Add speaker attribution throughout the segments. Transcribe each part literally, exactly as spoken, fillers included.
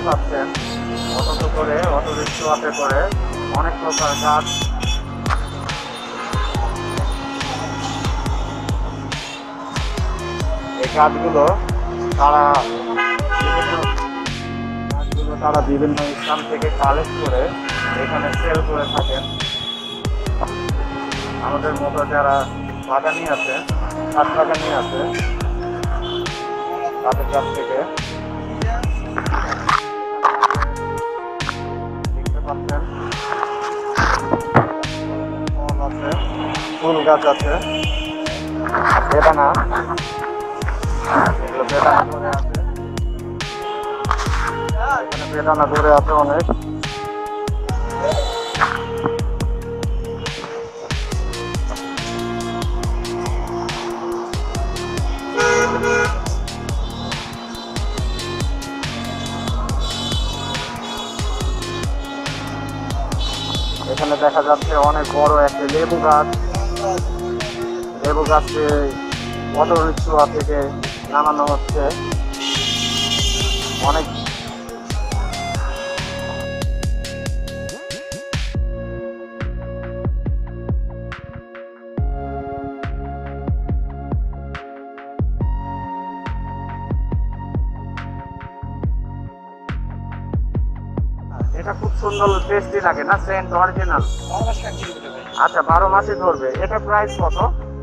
Speaker 1: পাচ্ছেন অটো করে অটো রিক্সাতে করে অনেক প্রকার গাছ এই গাছগুলো তারা গাছগুলো তারা বিভিন্ন স্থান থেকে কালেক্ট করে এখানে সেল করে থাকেন। আমাদের মতো যারা বাগানি আছে ছাদ বাগানি আছে তাদের কাছ থেকে দেখতে পাচ্ছেন ফল আছে, ফুল গাছ আছে, বেদানা, এগুলো বেদানা ধরে আছে, এখানে বেদানা ধরে আছে অনেক। এখানে দেখা যাচ্ছে অনেক বড় একটা লেবু গাছ, লেবু গাছকে অটো রিক্সা থেকে নামানো হচ্ছে। অনেক এটা খুব সুন্দর টেস্টি লাগে না, সেন্ট অরিজিনাল। আচ্ছা, বারো মাসে ধরবে। এটা প্রাইস কত?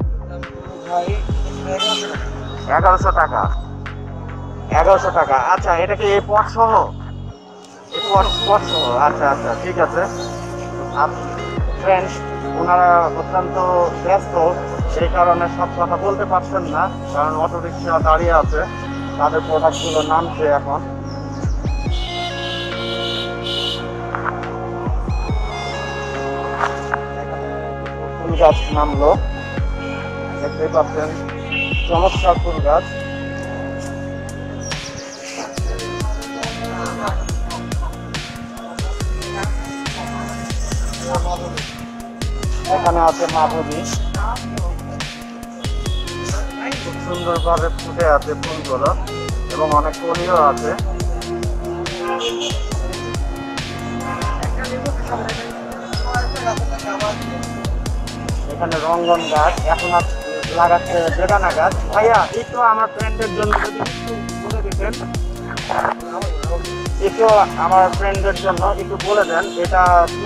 Speaker 1: এগারোশো টাকা। এগারোশো টাকা। আচ্ছা, এটা কি এই পট সহ? এই পট পট সহ। আচ্ছা আচ্ছা, ঠিক আছে। ফ্রেন্ডস, ওনারা অত্যন্ত ব্যস্ত, সেই কারণে সব কথা বলতে পারছেন না, কারণ অটো রিক্সা দাঁড়িয়ে আছে, তাদের প্রোডাক্টগুলো নামছে এখন। ফুল গাছ নামলো, দেখতেই পাচ্ছেন, চমৎকার ফুল গাছ। এখানে আছে মাধবী, খুব সুন্দরভাবে ফুটে আছে ফুলগুলো এবং অনেক কলিও আছে। এখানে রঙ্গন গাছ, এখন লাগাচ্ছে বেদানা গাছ। ভাইয়া, একটু আমার ফ্রেন্ডের জন্য যদি একটু বলে দিতেন, একটু আমার ফ্রেন্ডের জন্য একটু বলে দেন, এটা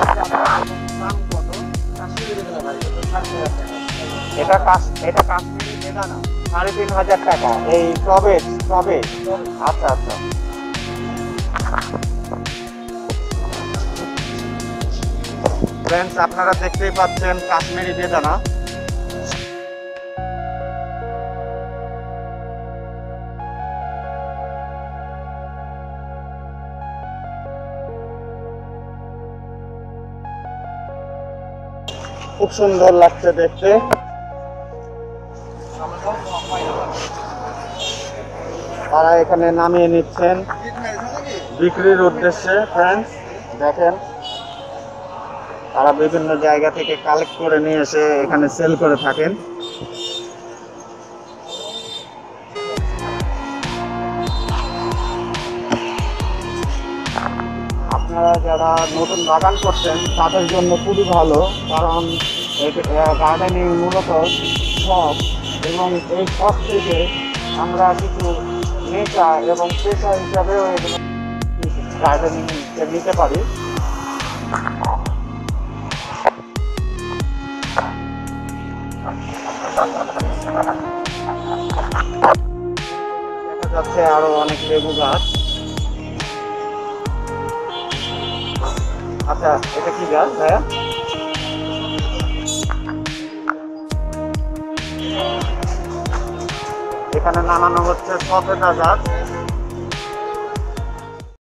Speaker 1: এটা এটা কাশ্মীরি বেদানা সাড়ে তিন হাজার টাকা। এই টবে টবে আচ্ছা আচ্ছা। ফ্রেন্ডস, আপনারা দেখতেই পাচ্ছেন কাশ্মীরি বেদানা। খুব সুন্দর লাগছে দেখতে। তারা এখানে নামিয়ে নিচ্ছেন বিক্রির উদ্দেশ্যে। ফ্রেন্ডস, দেখেন, তারা বিভিন্ন জায়গা থেকে কালেক্ট করে নিয়ে এসে এখানে সেল করে থাকেন। আপনারা যারা নতুন বাগান করছেন তাদের জন্য খুবই ভালো, কারণ গার্ডেনিং মূলত শখ, এবং এই শখ থেকে আমরা কিছু নেশা এবং পেশা হিসাবেও গার্ডেনিং নিতে পারি। দেখা যাচ্ছে আরো অনেক লেবু গাছ। আচ্ছা, এটা কি গাছ ভাইয়া? এখানে নামানো হচ্ছে সফেদা গাছ।